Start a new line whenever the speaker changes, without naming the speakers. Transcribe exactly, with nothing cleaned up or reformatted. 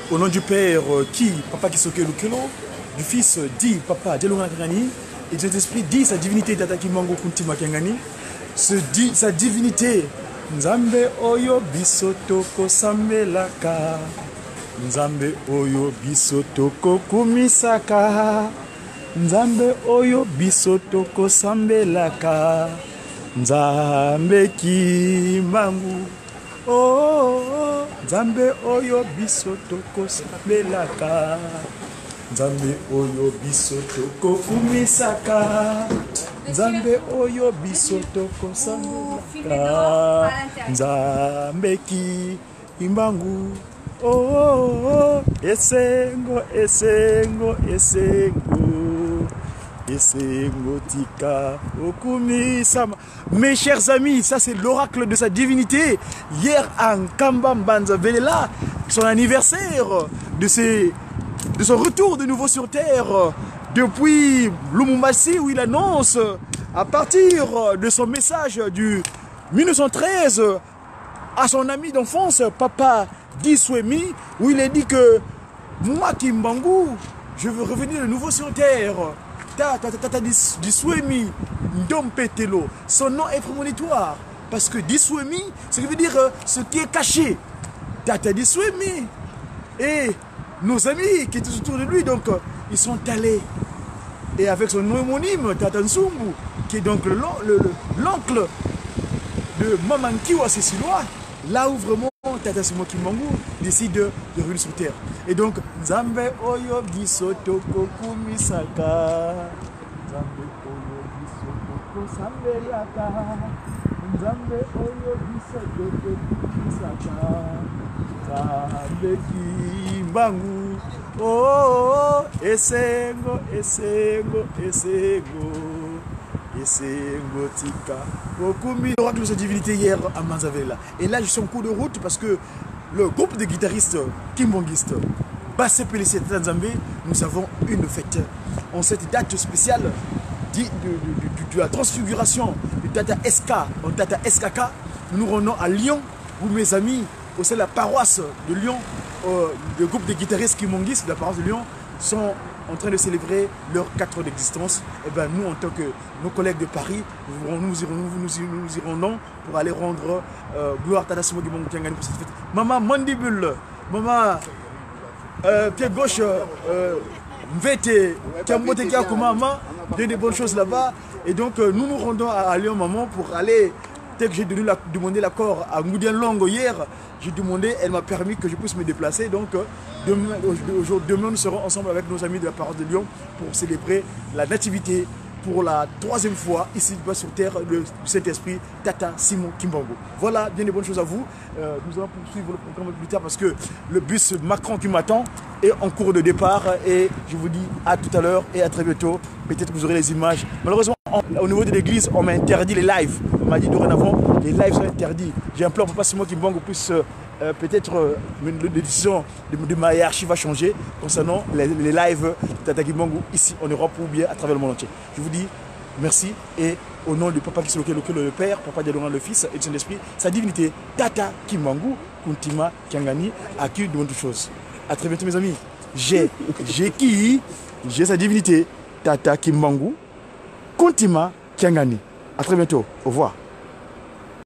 Au nom du Père, qui, Papa Kisoke Lukelo, du Fils, dit Papa Djelonga Kangani, et de cet esprit dit sa divinité Tata Kimbangu Kuntima Kangani, se dit sa divinité Nzambe Oyo Bisotoko Sambelaka, Nzambe Oyo Bisotoko Kumisaka, Nzambe Oyo Bisotoko Sambelaka, Nzambe Kimbangu. Oh, oh, oh, Nzambe Oyo Bisotoko Sambelaka, Nzambe Oyo Bisotoko Kumisaka, Nzambe Oyo Bisotoko Sambelaka, Nzambe Kimbangu. Oh, oh, oh, Esengo, Esengo, Esengo, Esengo Tika Okumisama. Mes chers amis, ça c'est l'oracle de sa divinité. Hier en Kamba Mbanza Velela, son anniversaire de, ses, de son retour de nouveau sur terre depuis Lumumbashi, où il annonce à partir de son message du mille neuf cent treize à son ami d'enfance, Papa Diswemi, où il a dit que moi Kimbangu, je veux revenir de nouveau sur terre. Tata Tata Diswemi Ndompetelo, son nom est prémonitoire parce que Diswemi, ce qui veut dire euh, ce qui est caché. Tata Diswemi et nos amis qui étaient autour de lui, donc euh, ils sont allés et avec son homonyme Tata Nsumbu, qui est donc l'oncle de Mamankiwa Cécilois, là où vraiment Tata Simo Kimbangu décide de, de revenir sur terre. Et donc, Nzambe Oyo Bisotoko Kumisaka, Nzambe Oyo Bisotoko Sambelaka, Nzambe Oyo Bisotoko Kumisaka, Nzambe Kimbangu. Oh, oh, oh, Esengo, Esengo, Esengo, Esengo Tika Okumi. L'oracle de sa divinité hier à Manzavela. Et là, je suis en cours de route parce que le groupe de guitaristes kimbanguistes Basse Pélissi Tanzambé, nous avons une fête. En cette date spéciale de, de, de, de la transfiguration de Tata S K, en Tata S K K, nous nous rendons à Lyon, où mes amis, au sein de la paroisse de Lyon, euh, le groupe de guitaristes kimbanguistes de la paroisse de Lyon sont en train de célébrer leurs quatre ans d'existence. Et ben nous, en tant que nos collègues de Paris, nous, nous, irons, nous, nous, nous irons non pour aller rendre euh, gloire à Tata Simo Kimbangu Kiangani pour cette fête. Maman Mandibule, maman euh, pied gauche, euh, Mvete, Kiambote Kiakoumama, donne des bonnes choses là-bas. Et donc euh, nous nous rendons à, à Lyon, maman, pour aller. Dès que j'ai demandé l'accord à Ngoudian Longo hier, j'ai demandé, elle m'a permis que je puisse me déplacer. Donc demain, demain, nous serons ensemble avec nos amis de la paroisse de Lyon pour célébrer la nativité pour la troisième fois ici sur terre de Saint-Esprit, Tata Simon Kimbangu. Voilà, bien des bonnes choses à vous. Euh, nous allons poursuivre le programme plus tard parce que le bus Macron qui m'attend est en cours de départ. Et je vous dis à tout à l'heure et à très bientôt. Peut-être que vous aurez les images. Malheureusement, au niveau de l'église, on m'a interdit les lives. On m'a dit dorénavant, les lives sont interdits. J'ai un plan pour pas Simon Kimbangu puisse euh, peut-être euh, la décision de, de ma hiérarchie va changer concernant les, les lives de Tata Kimbangu ici en Europe ou bien à travers le monde entier. Je vous dis merci et au nom du Papa Kisoke Lukelo le Père, Papa Djelonga le Fils et de Saint-Esprit, sa divinité Tata Kimbangu Kuntima Kiangani a qui demande toutes choses. À très bientôt mes amis. J'ai j'ai qui j'ai sa divinité Tata Kimbangu Kuntima Kiangani. À très bientôt. Au revoir.